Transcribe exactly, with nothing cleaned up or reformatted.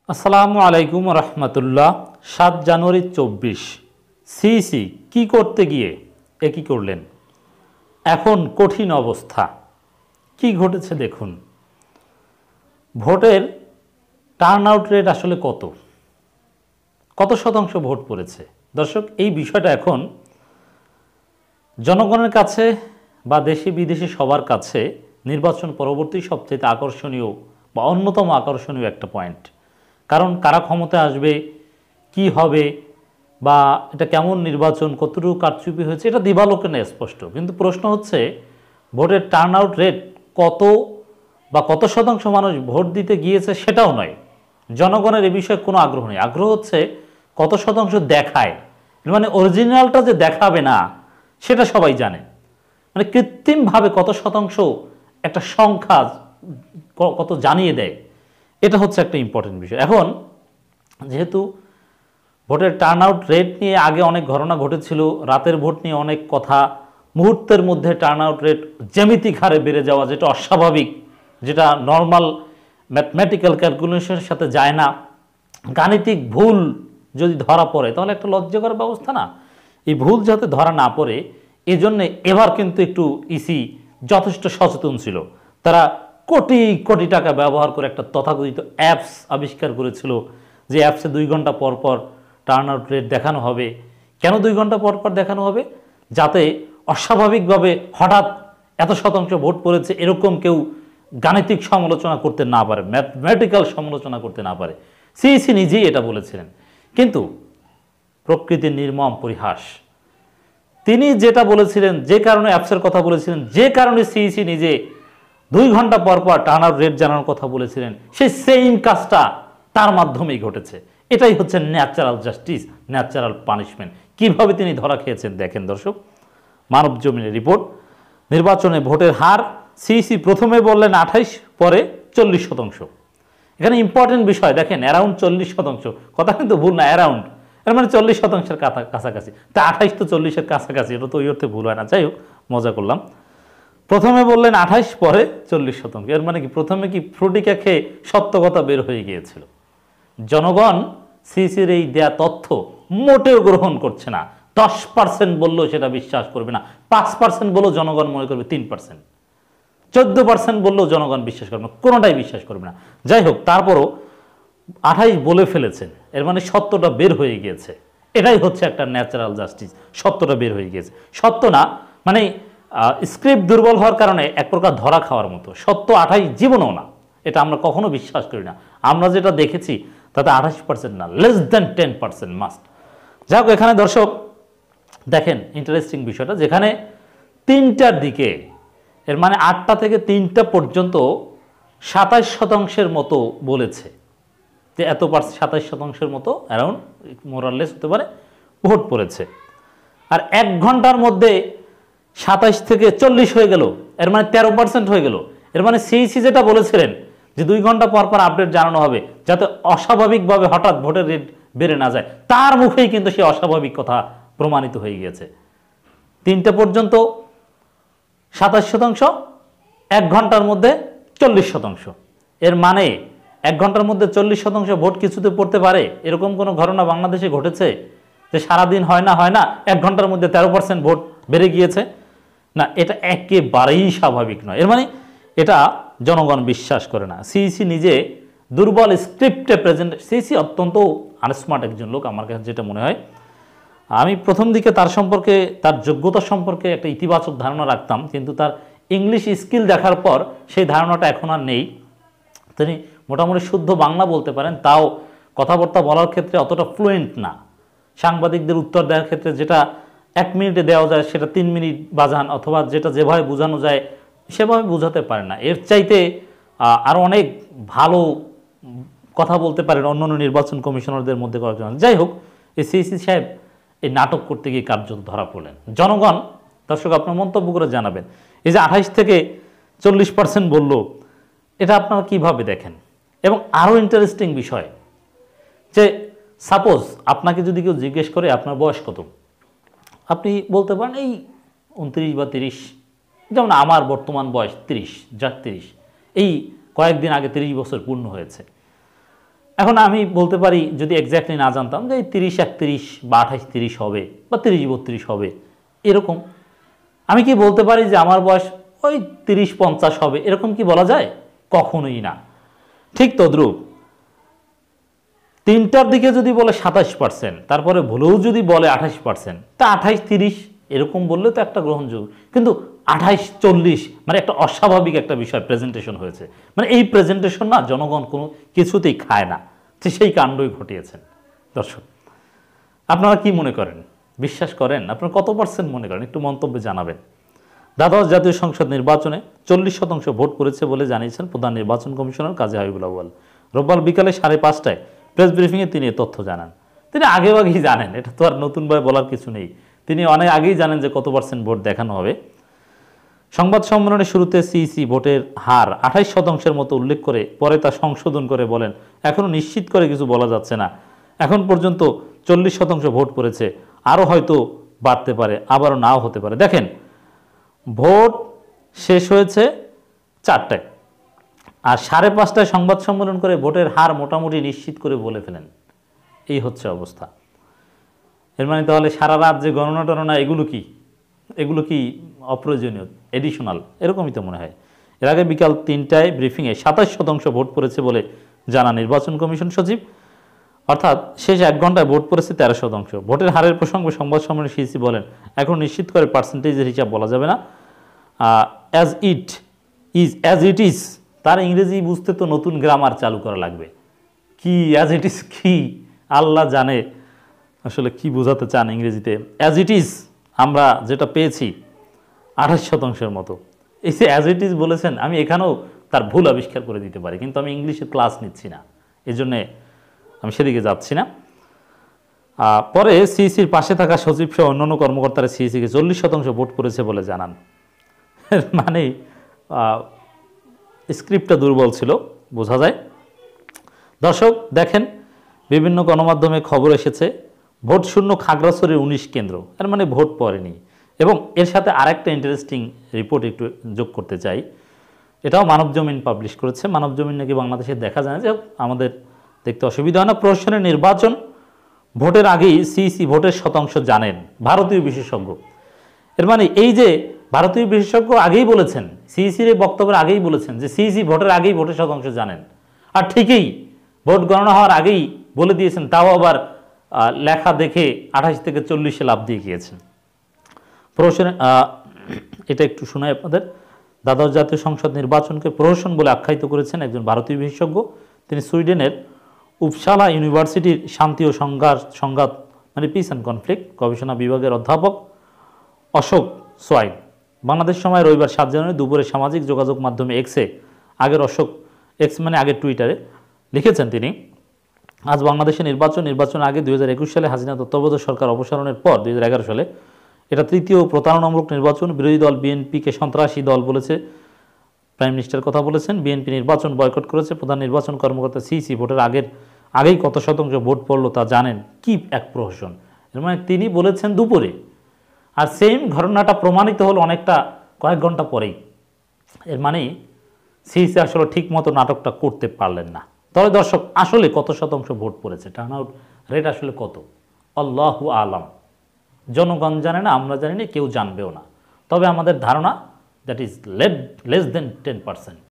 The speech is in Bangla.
আসসালামু আলাইকুম রহমতুল্লাহ। সাত জানুয়ারি চব্বিশ সিইসি কি করতে গিয়ে একই করলেন। এখন কঠিন অবস্থা। কি ঘটেছে দেখুন। ভোটের টার্ন আউট রেট আসলে কত কত শতাংশ ভোট পড়েছে। দর্শক, এই বিষয়টা এখন জনগণের কাছে বা দেশি বিদেশি সবার কাছে নির্বাচন পরবর্তী সবচেয়ে আকর্ষণীয় বা অন্যতম আকর্ষণীয় একটা পয়েন্ট। কারণ কারা ক্ষমতায় আসবে, কি হবে, বা এটা কেমন নির্বাচন, কতটুকু কারচুপি হয়েছে, এটা দিবালোকে না স্পষ্ট। কিন্তু প্রশ্ন হচ্ছে ভোটের টার্ন আউট রেট কত বা কত শতাংশ মানুষ ভোট দিতে গিয়েছে সেটাও নয়। জনগণের এ বিষয়ে কোনো আগ্রহ নেই। আগ্রহ হচ্ছে কত শতাংশ দেখায়, মানে অরিজিনালটা যে দেখাবে না সেটা সবাই জানে। মানে কৃত্রিমভাবে কত শতাংশ একটা সংখ্যা কত জানিয়ে দেয়, এটা হচ্ছে একটা ইম্পর্টেন্ট বিষয়। এখন যেহেতু ভোটের টার্ন আউট রেট নিয়ে আগে অনেক ঘটনা ঘটেছিল, রাতের ভোট নিয়ে অনেক কথা, মুহূর্তের মধ্যে টার্ন আউট রেট জ্যামিতিক হারে বেড়ে যাওয়া, যেটা অস্বাভাবিক, যেটা নর্মাল ম্যাথমেটিক্যাল ক্যালকুলেশনের সাথে যায় না। গাণিতিক ভুল যদি ধরা পড়ে তাহলে একটা লজ্জাকর ব্যবস্থা না। এই ভুল যাতে ধরা না পড়ে এজন্য এবার কিন্তু একটু ইসি যথেষ্ট সচেতন ছিল। তারা কোটি কোটি টাকা ব্যবহার করে একটা তথাকথিত অ্যাপস আবিষ্কার করেছিল, যে অ্যাপসে দুই ঘন্টা পর পর টার্ন আউট রেট দেখানো হবে। কেন দুই ঘন্টা পর পর দেখানো হবে? যাতে অস্বাভাবিকভাবে হঠাৎ এত শতাংশ ভোট পড়েছে এরকম কেউ গাণিতিক সমালোচনা করতে না পারে, ম্যাথমেটিক্যাল সমালোচনা করতে না পারে। সিইসি নিজেই এটা বলেছিলেন। কিন্তু প্রকৃতির নির্মম পরিহাস, তিনি যেটা বলেছিলেন, যে কারণে অ্যাপসের কথা বলেছিলেন, যে কারণে সিইসি নিজে দুই ঘন্টা পর পর টার্ন আউট রেট জানানোর কথা বলেছিলেন, সেই সেম কাজটা তার মাধ্যমেই ঘটেছে। এটাই হচ্ছে ন্যাচারাল জাস্টিস, ন্যাচারাল পানিশমেন্ট। কিভাবে তিনি ধরা খেয়েছেন দেখেন দর্শক। মানব জমিনের রিপোর্ট। নির্বাচনে ভোটের হার সিইসি প্রথমে বললেন আঠাইশ, পরে চল্লিশ শতাংশ। এখানে ইম্পর্টেন্ট বিষয় দেখেন, অ্যারাউন্ড চল্লিশ শতাংশ, কথা কিন্তু ভুল না, অ্যারাউন্ড, এর মানে চল্লিশ শতাংশের কাছাকাছি। তা আঠাইশ তো চল্লিশের কাছাকাছি, এটা তো ওই অর্থে ভুল হয় না। যাই হোক, মজা করলাম। প্রথমে বললেন আঠাইশ, পরে চল্লিশ শতাংশ। এর মানে কি প্রথমে কি ফ্রুটিকা খেয়ে সত্য কথা বের হয়ে গিয়েছিল? জনগণ সিসির এই দেয়া তথ্য মোটেও গ্রহণ করছে না। দশ পার্সেন্ট বললেও সেটা বিশ্বাস করবে না, পাঁচ পার্সেন্ট বললেও জনগণ মনে করবে তিন পার্সেন্ট, চোদ্দ পার্সেন্ট বললেও জনগণ বিশ্বাস করবে না, কোনোটাই বিশ্বাস করবে না। যাই হোক, তারপরও আঠাইশ বলে ফেলেছেন, এর মানে সত্যটা বের হয়ে গিয়েছে। এটাই হচ্ছে একটা ন্যাচারাল জাস্টিস, সত্যটা বের হয়ে গিয়েছে। সত্য না মানে স্ক্রিপ্ট দুর্বল হওয়ার কারণে এক প্রকার ধরা খাওয়ার মতো। সত্য আঠাইশ জীবনও না, এটা আমরা কখনো বিশ্বাস করি না। আমরা যেটা দেখেছি তাতে আঠাশ পার্সেন্ট না, less than ten percent must. যাই হোক, এখানে দর্শক দেখেন ইন্টারেস্টিং বিষয়টা, যেখানে তিনটার দিকে, এর মানে আটটা থেকে তিনটা পর্যন্ত সাতাশ শতাংশের মতো বলেছে যে এত পার্সেন্ট, সাতাশ শতাংশের মতো অ্যারাউন্ড মোরাললেস হতে পারে ভোট পড়েছে। আর এক ঘন্টার মধ্যে সাতাশ থেকে চল্লিশ হয়ে গেল, এর মানে তেরো পার্সেন্ট হয়ে গেল। এর মানে সিইসি যেটা বলেছিলেন যে দুই ঘন্টা পর পর আপডেট জানানো হবে যাতে অস্বাভাবিকভাবে হঠাৎ ভোটের রেট বেড়ে না যায়, তার মুখেই কিন্তু সেই অস্বাভাবিক কথা প্রমাণিত হয়ে গিয়েছে। তিনটা পর্যন্ত সাতাশ শতাংশ, এক ঘন্টার মধ্যে চল্লিশ শতাংশ। এর মানে এক ঘন্টার মধ্যে চল্লিশ শতাংশ ভোট কিছুতে পড়তে পারে, এরকম কোনো ঘটনা বাংলাদেশে ঘটেছে যে সারাদিন হয় না হয় না এক ঘন্টার মধ্যে তেরো পার্সেন্ট ভোট বেড়ে গিয়েছে? না, এটা একেবারেই স্বাভাবিক নয়। এর মানে এটা জনগণ বিশ্বাস করে না। সিইসি নিজে দুর্বল স্ক্রিপ্টে প্রেজেন্ট। সিইসি অত্যন্ত আনস্মার্ট একজন লোক আমার কাছে যেটা মনে হয়। আমি প্রথম দিকে তার সম্পর্কে, তার যোগ্যতা সম্পর্কে একটা ইতিবাচক ধারণা রাখতাম, কিন্তু তার ইংলিশ স্কিল দেখার পর সেই ধারণাটা এখন আর নেই। তিনি মোটামুটি শুদ্ধ বাংলা বলতে পারেন, তাও কথাবার্তা বলার ক্ষেত্রে অতটা ফ্লুয়েন্ট না। সাংবাদিকদের উত্তর দেওয়ার ক্ষেত্রে যেটা এক মিনিটে দেওয়া যায় সেটা তিন মিনিট বাজান, অথবা যেটা যেভাবে বোঝানো যায় সেভাবে বোঝাতে পারে না। এর চাইতে আরও অনেক ভালো কথা বলতে পারেন অন্যান্য নির্বাচন কমিশনারদের মধ্যে কয়েকজন। যাই হোক, এই সিইসি সাহেব এই নাটক করতে গিয়ে কার্যত ধরা পড়লেন। জনগণ, দর্শক আপনার মন্তব্য করে জানাবেন, এই যে আঠাইশ থেকে চল্লিশ পার্সেন্ট বললো, এটা আপনারা কিভাবে দেখেন? এবং আরও ইন্টারেস্টিং বিষয় যে সাপোজ আপনাকে যদি কেউ জিজ্ঞেস করে আপনার বয়স কত, আপনি বলতে পারেন এই উনত্রিশ বা তিরিশ। যেমন আমার বর্তমান বয়স তিরিশ, যা তিরিশ, এই কয়েকদিন আগে তিরিশ বছর পূর্ণ হয়েছে। এখন আমি বলতে পারি যদি এক্স্যাক্টলি না জানতাম যে এই তিরিশ একত্রিশ বা আঠাশ তিরিশ হবে বা তিরিশ বত্রিশ হবে এরকম, আমি কি বলতে পারি যে আমার বয়স ওই তিরিশ পঞ্চাশ হবে, এরকম কি বলা যায়? কখনোই না। ঠিক তদ্রূপ তিনটার দিকে যদি বলে সাতাশ পার্সেন্ট, তারপরে ভুলেও যদি বলে আঠাশ পার্সেন্ট, তা আঠাইশ তিরিশ এরকম বললে তো একটা গ্রহণযোগ্য, কিন্তু আঠাইশ চল্লিশ মানে একটা অস্বাভাবিক একটা বিষয় প্রেজেন্টেশন হয়েছে। মানে এই প্রেজেন্টেশন না জনগণ কোনো কিছুতেই খায় না, তো সেই কাণ্ডই ঘটিয়েছেন। দর্শক আপনারা কি মনে করেন, বিশ্বাস করেন, আপনারা কত পার্সেন্ট মনে করেন একটু মন্তব্যে জানাবেন। দ্বাদশ জাতীয় সংসদ নির্বাচনে চল্লিশ শতাংশ ভোট পড়েছে বলে জানিয়েছেন প্রধান নির্বাচন কমিশনার কাজী হাবিবুল আউয়াল। রোববার বিকালে সাড়ে পাঁচটায় প্রেস ব্রিফিংয়ে তিনি এ তথ্য জানান। তিনি আগেও আগেই জানেন, এটা তো আর নতুনভাবে বলার কিছু নেই, তিনি অনেক আগেই জানেন যে কত পার্সেন্ট ভোট দেখানো হবে। সংবাদ সম্মেলনের শুরুতে সিইসি ভোটের হার আঠাইশ শতাংশের মতো উল্লেখ করে পরে তা সংশোধন করে বলেন, এখনও নিশ্চিত করে কিছু বলা যাচ্ছে না, এখন পর্যন্ত চল্লিশ শতাংশ ভোট পড়েছে, আরও হয়তো বাড়তে পারে, আবারও নাও হতে পারে। দেখেন ভোট শেষ হয়েছে চারটায়, আর সাড়ে পাঁচটায় সংবাদ সম্মেলন করে ভোটের হার মোটামুটি নিশ্চিত করে বলে ফেলেন, এই হচ্ছে অবস্থা। এর মানে তাহলে সারা রাত যে গণনা টণনা এগুলো কি এগুলো কি অপ্রয়োজনীয়, এডিশনাল, এরকমই তো মনে হয়। এর আগে বিকাল তিনটায় ব্রিফিংয়ে সাতাশ শতাংশ ভোট পড়েছে বলে জানা নির্বাচন কমিশন সচিব, অর্থাৎ শেষ এক ঘন্টায় ভোট পড়েছে তেরো শতাংশ। ভোটের হারের প্রসঙ্গে সংবাদ সম্মেলনে সিইসি বলেন, এখন নিশ্চিত করে পার্সেন্টেজের হিসাব বলা যাবে না, as it is as it is. তার ইংরেজি বুঝতে তো নতুন গ্রামার চালু করা লাগবে। কি অ্যাজ ইট ইজ কি আল্লাহ জানে আসলে কি বোঝাতে চান ইংরেজিতে। অ্যাজ ইট ইজ আমরা যেটা পেয়েছি আঠাশ শতাংশের মতো, এই যে অ্যাজ ইট ইজ বলেছেন, আমি এখানেও তার ভুল আবিষ্কার করে দিতে পারি, কিন্তু আমি ইংলিশে ক্লাস নিচ্ছি না, এই জন্যে আমি সেদিকে যাচ্ছি না। পরে সিইসির পাশে থাকা সচিব সহ অন্যান্য কর্মকর্তারা সিইসিকে চল্লিশ শতাংশ ভোট পড়েছে বলে জানান। মানে স্ক্রিপ্টটা দুর্বল ছিল বোঝা যায়। দর্শক দেখেন বিভিন্ন গণমাধ্যমে খবর এসেছে ভোট শূন্য খাগড়াছড়ির উনিশ কেন্দ্র, এর মানে ভোট পড়েনি। এবং এর সাথে আরেকটা ইন্টারেস্টিং রিপোর্ট একটু যোগ করতে চাই, এটাও মানবজমিন পাবলিশ করেছে। মানবজমিন নাকি বাংলাদেশে দেখা যায় যে আমাদের দেখতে অসুবিধা হয় না। প্রশাসনের নির্বাচন ভোটের আগেই সিইসি ভোটের শতাংশ জানেন, ভারতীয় বিশেষজ্ঞ। এর মানে এই যে ভারতীয় বিশেষজ্ঞ আগেই বলেছেন, সিইসির এই বক্তব্যের আগেই বলেছেন যে সিইসি ভোটের আগেই ভোটের শতাংশ জানেন, আর ঠিকই ভোট গণনা হওয়ার আগেই বলে দিয়েছেন, তাও আবার লেখা দেখে আঠাশ থেকে চল্লিশে লাভ দিয়ে গিয়েছেন। প্রহসনের এটা একটু শোনাই আপনাদের। দ্বাদশ জাতীয় সংসদ নির্বাচনকে প্রহসন বলে আখ্যায়িত করেছেন একজন ভারতীয় বিশেষজ্ঞ। তিনি সুইডেনের উপসালা ইউনিভার্সিটির শান্তি ও সংঘাত সংঘাত মানে পিস অ্যান্ড কনফ্লিক্ট গবেষণা বিভাগের অধ্যাপক অশোক সোয়াইন। বাংলাদেশ সময় রবিবার সাত জানুয়ারি দুপুরে সামাজিক যোগাযোগ মাধ্যমে এক্সে, আগের অশোক এক্স মানে আগের টুইটারে লিখেছেন তিনি, আজ বাংলাদেশের নির্বাচন নির্বাচন আগে দুই হাজার একুশ সালে হাসিনা তত্ত্বাবধায়ক সরকার অপসারণের পর দুই হাজার এগারো সালে এটা তৃতীয় প্রতারণামূলক নির্বাচন। বিরোধী দল বিএনপিকে সন্ত্রাসী দল বলেছে, প্রাইম মিনিস্টার কথা বলেছেন। বিএনপি নির্বাচন বয়কট করেছে। প্রধান নির্বাচন কর্মকর্তা সিইসি ভোটের আগের আগেই কত শতাংশ ভোট পড়লো তা জানেন, কি এক প্রহসন। এর মানে তিনি বলেছেন দুপুরে, আর সেম ঘটনাটা প্রমাণিত হলো অনেকটা কয়েক ঘন্টা পরেই। এর মানে সিইসি আসলে ঠিক মতো নাটকটা করতে পারলেন না। তবে দর্শক আসলে কত শতাংশ ভোট পড়েছে, টার্ন আউট রেট আসলে কত, আল্লাহু আলাম। জনগণ জানে না, আমরা জানি না, কেউ জানবেও না। তবে আমাদের ধারণা that is less than ten percent.